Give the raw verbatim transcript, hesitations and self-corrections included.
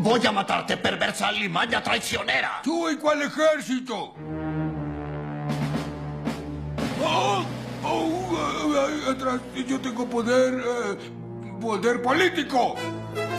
Voy a matarte, perversa alimaña traicionera. ¿Tú y cuál ejército? ¡Oh! ¡Oh! eh, eh, atrás, yo tengo poder... eh, poder político.